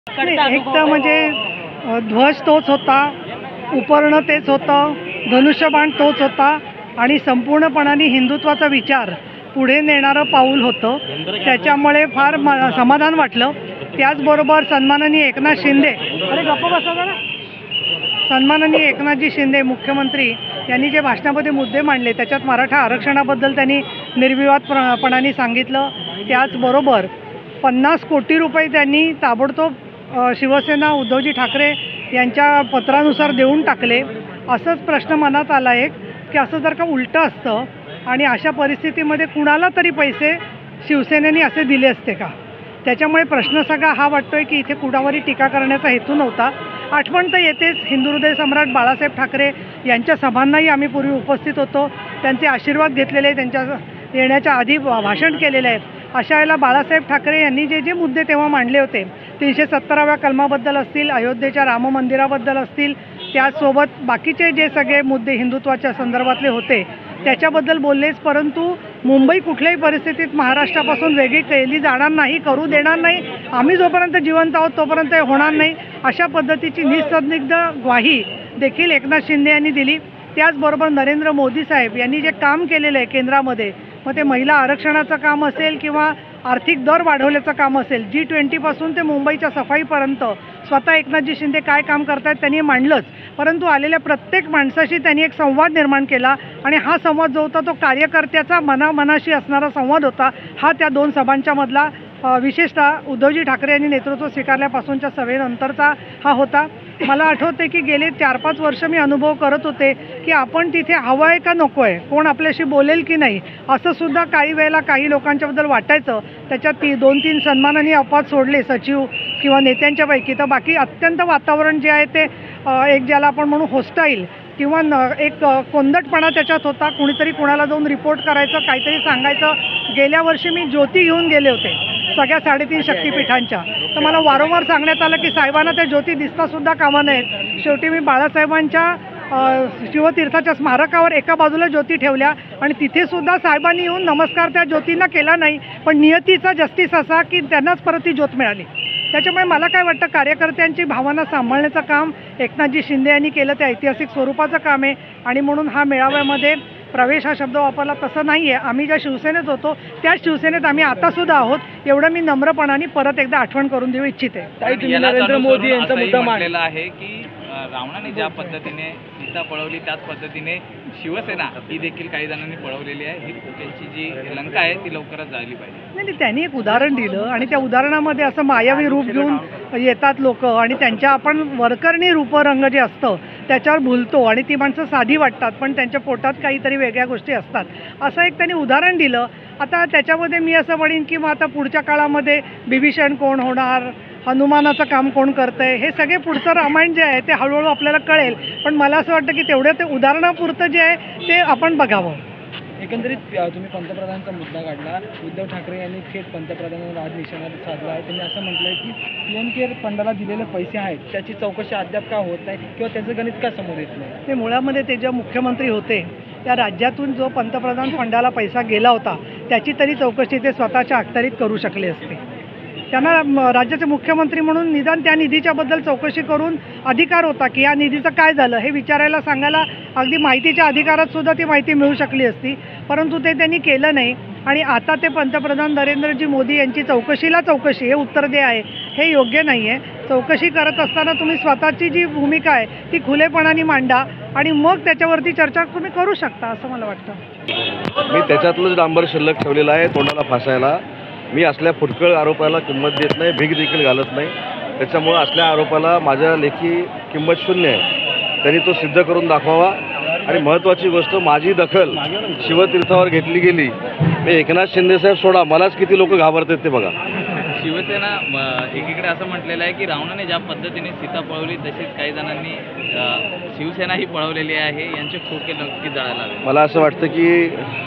एक तर म्हणजे ध्वज तोच होता, उपर्ण तेच होतं, धनुष्यबाण तोच होता आणि संपूर्णपणाने हिंदुत्वाचा विचार पुढे नेणारं पाऊल होतं. त्याच्यामुळे फार समाधान वाटलं. त्याचबरोबर सन्माननीय एकनाथ शिंदे, अरे गप्प बसा जरा, सन्माननीय एकनाथजी शिंदे मुख्यमंत्री यांनी जे भाषणामध्ये मुद्दे मांडले त्याच्यात मराठा आरक्षणाबद्दल त्यांनी निर्विवादपणाने सांगितलं. त्याचबरोबर 50 कोटी रुपये त्यांनी ताबडतोब शिवसेना उद्धवजी ठाकरे यांच्या पत्रानुसार देऊन टाकले. असंच प्रश्न मनात आला एक की असं जर का उलटं असतं आणि अशा परिस्थितीमध्ये कुणाला तरी पैसे शिवसेनेने असे दिले असते का? त्याच्यामुळे प्रश्न सगळा हा वाटतोय की इथे कुणावरही टीका करण्याचा हेतू नव्हता. आठवण तर येतेच हिंदू हृदय सम्राट बाळासाहेब ठाकरे यांच्या सभांनाही आम्ही पूर्वी उपस्थित होतो, त्यांचे आशीर्वाद घेतलेले, त्यांच्या येण्याच्या आधी भाषण केलेलं आहे. अशा वेळेला बाळासाहेब ठाकरे यांनी जे मुद्दे तेव्हा मांडले होते 370व्या कलमाबद्दल असतील, अयोध्येच्या राम मंदिराबद्दल असतील, त्याचसोबत बाकीचे जे सगळे मुद्दे हिंदुत्वाच्या संदर्भातले होते त्याच्याबद्दल बोललेच. परंतु मुंबई कुठल्याही परिस्थितीत महाराष्ट्रापासून वेगळी केली जाणार नाही, करू देणार नाही, आम्ही जोपर्यंत जिवंत आहोत तोपर्यंत होणार नाही, अशा पद्धतीची निसंदिग्ध ग्वाही देखील एकनाथ शिंदे यांनी दिली. त्याचबरोबर नरेंद्र मोदी साहेब यांनी जे काम केलेलं आहे केंद्रामध्ये, मग ते महिला आरक्षणाचं काम असेल किंवा आर्थिक दर वाढवण्याचं काम असेल, G20पासून ते मुंबईच्या सफाईपर्यंत स्वतः एकनाथजी शिंदे काय काम करतात त्यांनी मांडलंच. परंतु आलेल्या प्रत्येक माणसाशी त्यांनी एक संवाद निर्माण केला आणि हा संवाद जो होता तो कार्यकर्त्याचा मनामनाशी असणारा संवाद होता. हा त्या दोन सभांच्या मधला विशेषतः उद्धवजी ठाकरे यांनी नेतृत्व स्वीकारल्यापासूनच्या सभेनंतरचा हा होता. मला आठवते की गेले 4-5 वर्ष मी अनुभव करत होते की आपण तिथे हवं आहे का नको आहे, कोण आपल्याशी बोलेल की नाही, असं सुद्धा काही वेळेला काही लोकांच्याबद्दल वाटायचं. त्याच्यात 2-3 सन्माननीय अपवाद सोडले सचिव किंवा नेत्यांच्यापैकी, तर बाकी अत्यंत वातावरण जे आहे ते एक ज्याला आपण म्हणू होस्टाईल किंवा एक कोंदटपणा त्याच्यात होता. कुणीतरी कुणाला जाऊन रिपोर्ट करायचं, काहीतरी सांगायचं. गेल्या वर्षी मी ज्योती घेऊन गेले होते सगळ्या 3.5 शक्तिपीठांच्या, तर मला वारंवार सांगण्यात आलं की साहेबांना त्या ज्योती दिसतासुद्धा कामा नाहीत. शेवटी मी बाळासाहेबांच्या शिवतीर्थाच्या स्मारकावर एका बाजूला ज्योती ठेवल्या आणि तिथे सुद्धा साहेबांनी येऊन नमस्कार त्या ज्योतींना केला नाही, पण नियतीचा जस्टिस असा की त्यांनाच परत ती ज्योत मिळाली. त्याच्यामुळे मला काय वाटतं, कार्यकर्त्यांची भावना सांभाळण्याचं काम एकनाथजी शिंदे यांनी केलं, ते ऐतिहासिक स्वरूपाचं काम आहे. आणि म्हणून हा मेळाव्यामध्ये प्रवेश हा शब्द वापरला तसं नाही आहे. आम्ही ज्या शिवसेनेत होतो त्याच शिवसेनेत आम्ही आतासुद्धा आहोत, एवढं मी नम्रपणाने परत एकदा आठवण करून देऊ इच्छिते. नरेंद्र मोदी यांचा मुद्दा मांडलेला आहे की रावणाने ज्या पद्धतीने सीता पळवली त्याच पद्धतीने शिवसेना ही देखील काही जणांनी पळवलेली आहे. ही त्यांची जी लंका आहे ती लवकरच जाळली पाहिजे. नाही, त्यांनी एक उदाहरण दिलं आणि त्या उदाहरणामध्ये असं मायावी रूप घेऊन येतात लोक आणि त्यांच्या आपण वरकरणी रूपरंग जे असतं त्याच्यावर भुलतो आणि ती माणसं साधी वाटतात, पण त्यांच्या पोटात काहीतरी वेगळ्या गोष्टी असतात. असं एक त्यांनी उदाहरण दिलं. आता त्याच्यामध्ये मी असं म्हणेन की मग आता पुढच्या काळामध्ये बिभीषण कोण होणार, हनुमानाचं काम कोण करतंय, हे सगळे पुढचं रामायण जे आहे ते हळूहळू आपल्याला कळेल. पण मला असं वाटतं की तेवढं ते उदाहरणापुरतं जे आहे ते आपण बघावं. एकंदरीत तुम्ही पंतप्रधानांचा मुद्दा काढला. उद्धव ठाकरे यांनी थेट पंतप्रधानांवर आज निशाणा साधला आहे. त्यांनी असं म्हटलं आहे की PM केअर फंडाला दिलेले पैसे आहेत त्याची चौकशी अद्याप का होत नाही किंवा त्याचं गणित का समोर येत नाही. ते मुळामध्ये ते जे मुख्यमंत्री होते त्या राज्यातून जो पंतप्रधान फंडाला पैसा गेला होता त्याची तरी चौकशी ते स्वतःच्या अखत्यारीत करू शकले असते. त्यांना राज्याचे मुख्यमंत्री म्हणून निदान त्या निधीच्याबद्दल चौकशी करून अधिकार होता की या निधीचं काय झालं हे विचारायला सांगायला अगदी माहितीच्या अधिकारात सुद्धा ती माहिती मिळू शकली असती. परंतु ते त्यांनी केलं नाही आणि आता ते पंतप्रधान नरेंद्रजी मोदी यांची चौकशीला चौकशी हे उत्तर दे आहे, हे योग्य नाही आहे. चौकशी करत असताना तुम्ही स्वतःची जी भूमिका आहे ती खुलेपणाने मांडा आणि मग त्याच्यावरती चर्चा तुम्ही करू शकता असं मला वाटतं. मी त्याच्यातलंच डांबर शिल्लक ठेवलेलं आहे तोंडाला फासायला. मी असल्या फुटकळ आरोपाला किंमत देत नाही, भीक देखील घालत नाही. त्याच्यामुळं असल्या आरोपाला माझ्या लेखी किंमत शून्य आहे. त्यांनी तो सिद्ध करून दाखवावा. आणि महत्त्वाची गोष्ट, माझी दखल शिवतीर्थावर घेतली गेली. मी एकनाथ शिंदे साहेब सोडा, मलाच किती लोक घाबरतात ते बघा. शिवसेना एकीकडे असं म्हटलेलं आहे की रावणाने ज्या पद्धतीने सीता पळवली तशीच काही जणांनी शिवसेना ही पळवलेली आहे, यांचे खोके नक्की जळायला हवे. मला असं वाटतं की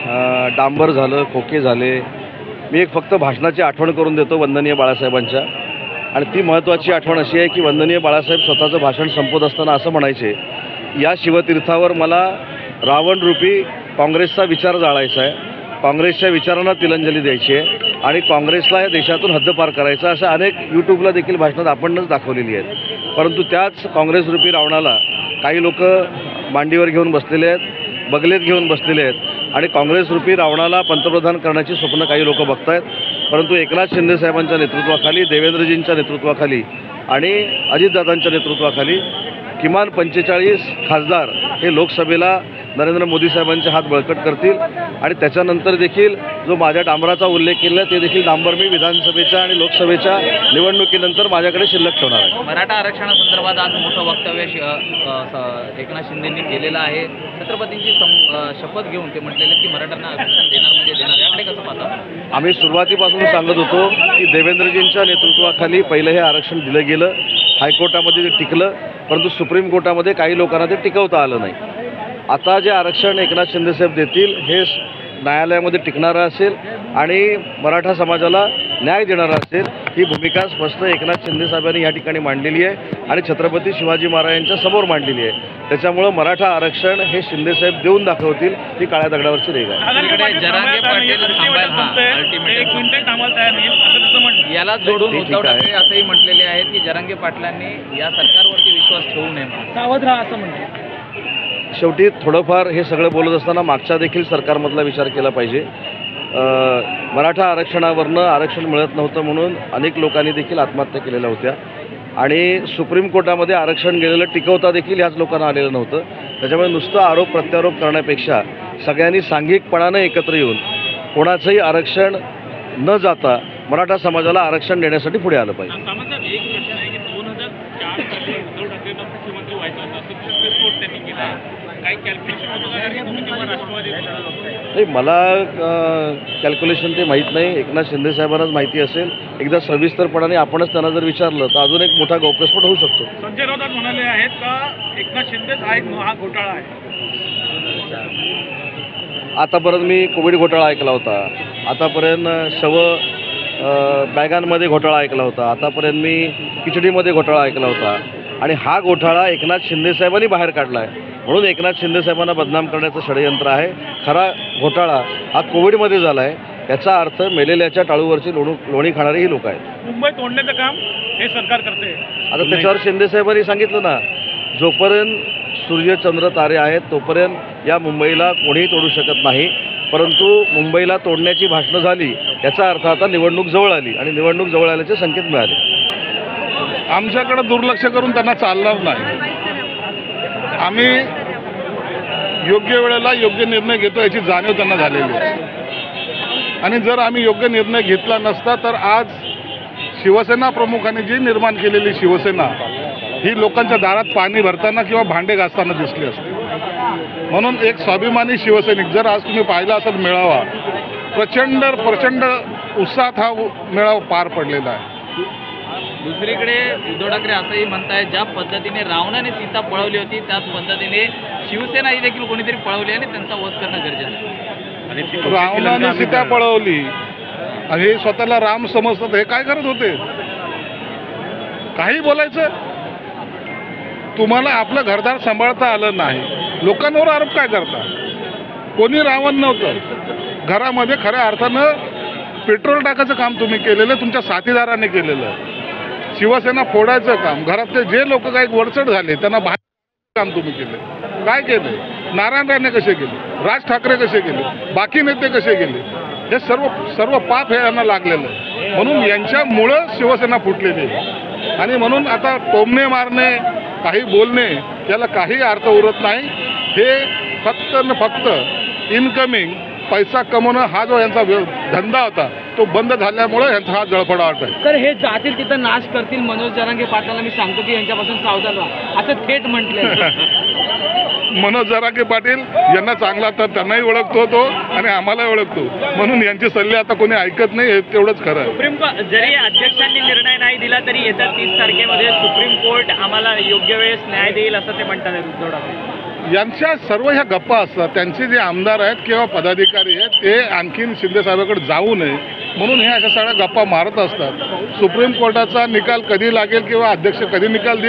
डांबर झालं, खोके झाले. मी एक फक्त भाषणाची आठवण करून देतो वंदनीय बाळासाहेबांच्या. आणि ती महत्त्वाची आठवण अशी आहे की वंदनीय बाळासाहेब स्वतःचं भाषण संपवत असताना असं म्हणायचे, या शिवतीर्थावर मला रावणरूपी काँग्रेसचा विचार जाळायचा आहे, काँग्रेसच्या विचारांना तिलांजली द्यायची आहे. आणि काँग्रेसला या देशातून हद्दपार करायचं असं अनेक यूट्यूबला देखील भाषणात आपणच दाखवलेली आहेत. परंतु त्याच काँग्रेसरूपी रावणाला काही लोक मांडीवर घेऊन बसलेले आहेत, बगलेत घेऊन बसलेले आहेत आणि काँग्रेसरूपी रावणाला पंतप्रधान करण्याची स्वप्न काही लोक बघत आहेत. परंतु एकनाथ शिंदे साहेबांच्या नेतृत्वाखाली, देवेंद्रजींच्या नेतृत्वाखाली आणि अजितदादांच्या नेतृत्वाखाली किमान 45 खासदार हे लोकसभेला नरेंद्र मोदी साहेबांचे हात बळकट करतील आणि त्याच्यानंतर देखील जो माझ्या डांबराचा उल्लेख केला ते देखील डांबर मी विधानसभेच्या आणि लोकसभेच्या निवडणुकीनंतर माझ्याकडे शिल्लक ठेवणार आहे. मराठा आरक्षणासंदर्भात आज मोठं वक्तव्य एकनाथ शिंदेंनी केलेलं आहे. छत्रपतींची शपथ घेऊन ते म्हटलेले की मराठ्यांना आरक्षण देणार म्हणजे देणार, याकडे कसं पाहता? आम्ही सुरुवातीपासून सांगत होतो की देवेंद्रजींच्या नेतृत्वाखाली पहिलं हे आरक्षण दिलं गेलं, हायकोर्टामध्ये ते टिकलं, परंतु सुप्रीम कोर्टामध्ये काही लोकांना ते टिकवता आलं नाही. आता जे आरक्षण एकनाथ शिंदेसाहेब देतील हे न्यायालयामध्ये टिकणारं असेल आणि मराठा समाजाला न्याय देणारं असेल, ही भूमिका स्पष्ट एकनाथ शिंदेसाहेबांनी या ठिकाणी मांडलेली आहे आणि छत्रपती शिवाजी महाराजांच्या समोर मांडलेली आहे. त्याच्यामुळं मराठा आरक्षण हे शिंदेसाहेब देऊन दाखवतील, ही काळ्या दगडावरची रेघ आहे. याला जोडून उद्धव ठाकरे असंही म्हटलेले आहेत की जरांगे पाटलांनी या सरकारवरती विश्वास ठेवू नये, सावध राहा असं म्हणतात. शेवटी थोडंफार हे सगळं बोलत असताना मागच्या देखील सरकारमधला विचार केला पाहिजे. मराठा आरक्षणावरनं आरक्षण मिळत नव्हतं म्हणून अनेक लोकांनी देखील आत्महत्या केलेल्या होत्या आणि सुप्रीम कोर्टामध्ये आरक्षण गेलेलं टिकवता देखील ह्याच लोकांना आलेलं नव्हतं. त्याच्यामुळे नुसतं आरोप प्रत्यारोप करण्यापेक्षा सगळ्यांनी सांघिकपणानं एकत्र येऊन कोणाचंही आरक्षण न जाता मराठा समाजाला आरक्षण देण्यासाठी पुढे आलं पाहिजे. नाही, मला कॅल्क्युलेशन ते माहीत नाही, एकनाथ शिंदे साहेबांनाच माहिती असेल. एकदा सविस्तरपणाने आपणच त्यांना जर विचारलं तर अजून एक मोठा गौप्यस्फोट होऊ शकतो. संजय राऊत म्हणाले आहेत का एकनाथ शिंदेच हा घोटाळा आहे. आतापर्यंत मी कोविड घोटाळा ऐकला होता, आतापर्यंत बॅगांमध्ये घोटाळा ऐकला होता, आतापर्यंत मी खिचडीमध्ये घोटाळा ऐकला होता आणि हा घोटाळा एकनाथ शिंदे साहेबांनी बाहेर काढला आहे म्हणून एकनाथ शिंदे साहेबांना बदनाम करण्याचं षडयंत्र आहे. खरा घोटाळा हा कोविडमध्ये झाला आहे. याचा अर्थ मेलेल्याच्या टाळूवरची लोणी खाणारी ही लोक आहेत. मुंबई तोडण्याचं काम हे सरकार करते. आता त्याच्यावर शिंदे साहेबांनी सांगितलं ना, जोपर्यंत सूर्य चंद्र तारे आहेत तोपर्यंत या मुंबईला कोणीही तोडू शकत नाही, परंतु मुंबईला तोडण्याची भाषणं झाली याचा अर्थ आता निवडणूक जवळ आली आणि निवडणूक जवळ आल्याचे संकेत मिळाले. आमच्याकडे दुर्लक्ष करून त्यांना चालणार नाही. आम्ही योग्य वेळेला योग्य निर्णय घेतो याची जाणीव त्यांना झालेली आहे आणि जर आम्ही योग्य निर्णय घेतला नसता तर आज शिवसेना प्रमुखांनी जी निर्माण केलेली शिवसेना ही लोकांच्या दारात पाणी भरताना किंवा भांडे घासताना दिसली असते. म्हणून एक स्वाभिमानी शिवसैनिक, जर आज तुम्ही पाहिला असेल मेळावा, प्रचंड उत्साहात हा मेळावा पार पडलेला आहे. दुसरीकडे उद्धव ठाकरे असंही म्हणतायत ज्या पद्धतीने रावणाने सीता पळवली होती त्याच पद्धतीने शिवसेना ही देखील कोणीतरी पळवली आणि त्यांचा वध करणं गरजेचं आहे. रावणाने सीता पळवली आणि हे स्वतःला राम समजतात, हे काय करत होते? काही बोलायचं, तुम्हाला आपलं घरदार सांभाळता आलं नाही, लोकांवर आरोप काय करता? कोणी रावण नव्हतं. घरामध्ये खऱ्या अर्थानं पेट्रोल टाकायचं काम तुम्ही केलेलं, तुमच्या साथीदाराने केलेलं. शिवसेना फोडायचं काम, घरातले जे लोक काही वरचढ झाले त्यांना बाहेर काम तुम्ही केलं. काय केलं? नारायण राणे कसे केले, राज ठाकरे कसे केले, बाकी नेते कसे केले, हे सर्व पाप हे यांना लागलेलं आहे. म्हणून यांच्यामुळं शिवसेना फुटलेली आहे आणि म्हणून आता टोमणे मारणे, काही बोलणे याला काही अर्थ उरत नाही. हे फक्त इनकमिंग पैसा कमवणं हा जो यांचा धंदा होता तो बंद झाल्यामुळे यांचा हा जळफळाट आहे. तर हे जातील तिथं नाश करतील. मनोज जरांगे पाटलांना मी सांगतो की यांच्यापासून सावधान राहा असं थेट म्हटलंय. मनोज जरांगे पाटील यांना चांगला तर त्यांनाही ओळखतो तो आणि आम्हालाही ओळखतो, म्हणून यांचे सल्ले आता कोणी ऐकत नाही, हे तेवढंच खरं आहे. सुप्रीम कोर्ट जरी अध्यक्षांनी निर्णय नाही दिला तरी येत्या 30 तारखेमध्ये सुप्रीम कोर्ट आम्हाला योग्य वेळेस न्याय देईल असं ते म्हणतात उद्धव ठाकरे. यांच्या सर्व ह्या गप्पा असतात. त्यांचे जे आमदार आहेत किंवा पदाधिकारी आहेत ते आणखीन शिंदे साहेबांकडे जाऊ नये म्हणून हे अशा सगळ्या गप्पा मारत असतात. सुप्रीम कोर्टाचा निकाल कधी लागेल किंवा अध्यक्ष कधी निकाल देईल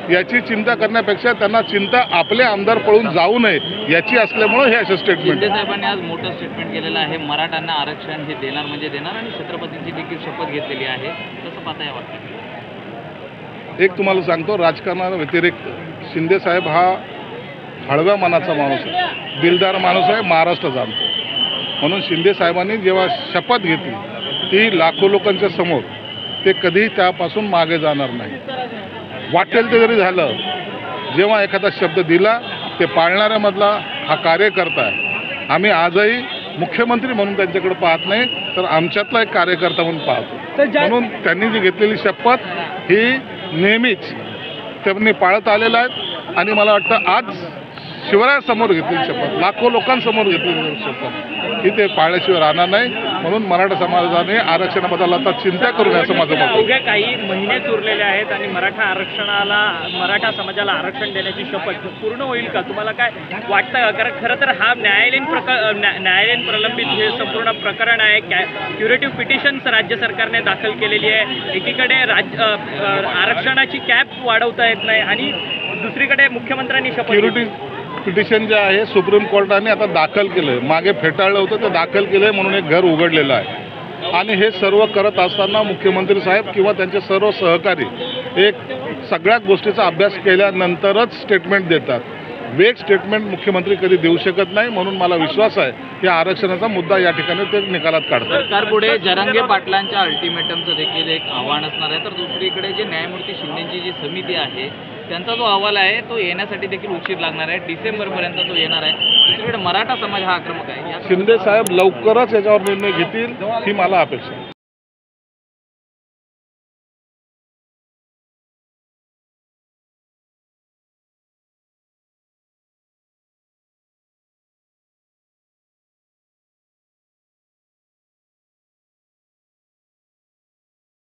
याची चिंता करण्यापेक्षा त्यांना चिंता आपले आमदार पळून जाऊ नये याची असल्यामुळं हे असे स्टेटमेंट. शिंदे साहेबांनी आज मोठं स्टेटमेंट केलेलं आहे, मराठ्यांना आरक्षण हे देणार म्हणजे देणार आणि छत्रपतींची देखील शपथ घेतलेली आहे. कसं पाहता वाटतं? एक तुम्हाला सांगतो, राजकारणा व्यतिरिक्त शिंदे साहेब हा हळव्या मनाचा माणूस आहे, दिलदार माणूस आहे, महाराष्ट्र जाणतो. म्हणून शिंदे साहेबांनी जेव्हा शपथ घेतली ती लाखो लोकांच्या समोर, ते कधीही त्यापासून मागे जाणार नाही. वाटेल ते जरी झालं, जेव्हा एखादा शब्द दिला ते पाळणाऱ्यामधला हा कार्यकर्ता आहे. आम्ही आजही मुख्यमंत्री म्हणून त्यांच्याकडे पाहत नाही, तर आमच्यातला एक कार्यकर्ता म्हणून पाहतो. म्हणून त्यांनी जी घेतलेली शपथ ही नेहमीच त्यांनी पाळत आलेलं आहे आणि मला वाटतं आज शिवरायासमोर घेतलेली शपथ, लाखो लोकांसमोर घेतलेली शपथ ही ते पाळल्याशिवाय राहणार नाही. म्हणून मराठा समाजाने आरक्षणाबद्दल आता चिंता करू नये असं माझं मत आहे. अवघ्या काही महिनेच उरलेले आहेत आणि मराठा समाजाला आरक्षण देण्याची शपथ पूर्ण होईल का? तुम्हाला काय वाटतं का? कारण खरं तर हा न्यायालयीन प्रलंबित हे संपूर्ण प्रकरण आहे. क्युरेटिव्ह पिटिशन्स राज्य सरकारने दाखल केलेली आहे. एकीकडे आरक्षणाची कॅप वाढवता येत नाही आणि दुसरीकडे मुख्यमंत्र्यांनी शपथ पिटिशन जे आहे सुप्रीम कोर्टाने आता दाखल केलं आहे. मागे फेटाळलं होतं ते दाखल केलं आहे म्हणून एक घर उघडलेलं आहे. आणि हे सर्व करत असताना मुख्यमंत्री साहेब किंवा त्यांचे सर्व सहकारी एक सगळ्या गोष्टीचा अभ्यास केल्यानंतरच स्टेटमेंट देतात. वेग स्टेटमेंट मुख्यमंत्री कधी देऊ शकत नाही. म्हणून मला विश्वास आहे की आरक्षणाचा मुद्दा या ठिकाणी ते निकालात काढतात. सरकारपुढे जरांगे पाटलांच्या अल्टिमेटमचं देखील एक आव्हान असणार आहे. तर दुसरीकडे जे न्यायमूर्ती शिंदेची जी समिती आहे त्यांचा जो अहवाल आहे तो येण्यासाठी देखील उशीर लागणार आहे. डिसेंबरपर्यंत तो येणार आहे. दुसरीकडे मराठा समाज हा आक्रमक आहे. शिंदे साहेब लवकरच याच्यावर निर्णय घेतील ही मला अपेक्षा आहे.